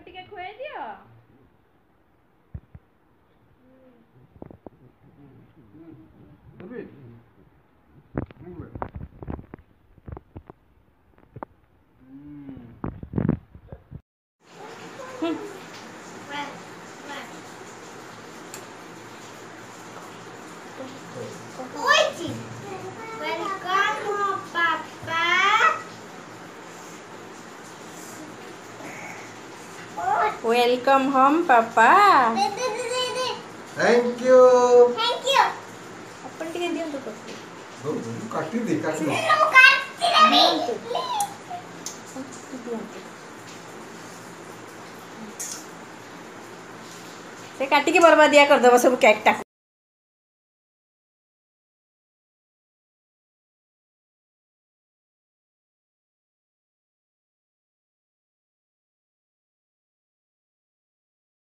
टिके खुए दियो। वेलकम होम पापा। Thank you. अपन टिके दियंतु काटी दे काटी दे। से काटी के बर्बादिया कर दबो सब केक टा।